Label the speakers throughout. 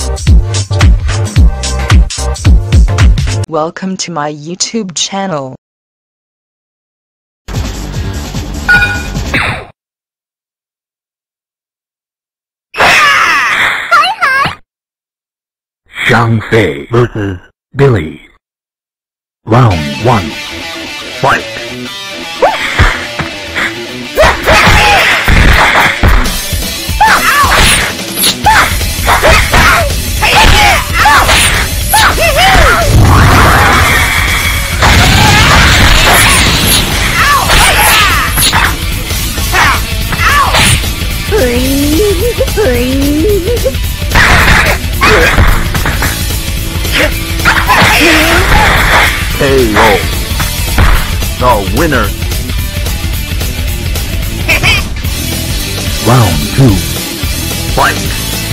Speaker 1: Welcome to my YouTube channel.
Speaker 2: Xiangfei versus Billy. Round 1. Fight! KO. The winner. Round 2. Fight.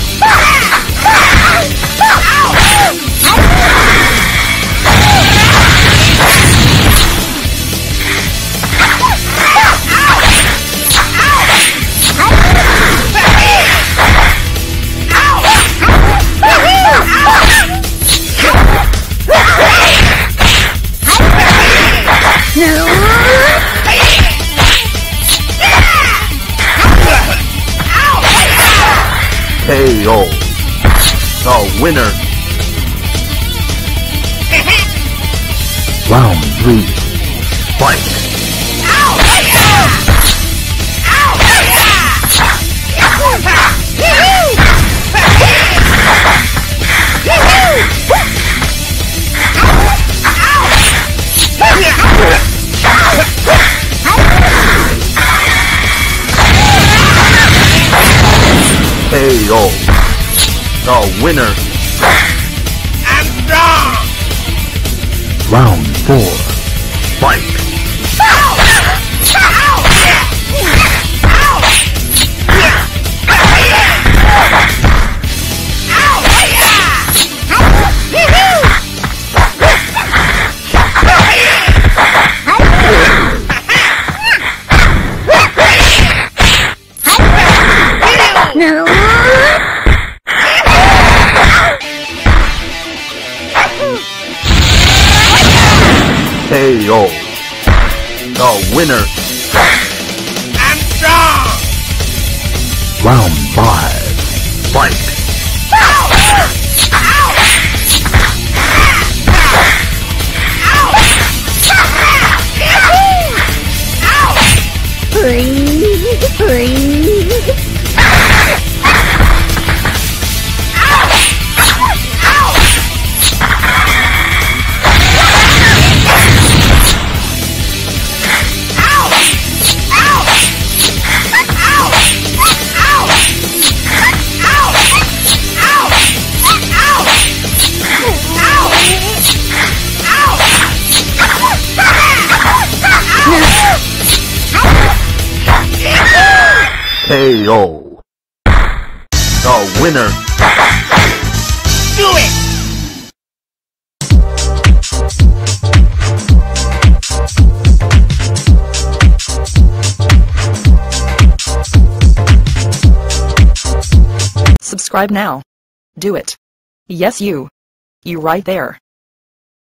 Speaker 2: KO. The winner. Round 3. Fight. KO. The winner. I'm strong. Round 4. Fight. KO. The winner. I'm strong. Round 5. Fight. KO. The winner. Do it!
Speaker 1: Subscribe now. Do it. Yes, you. You right there.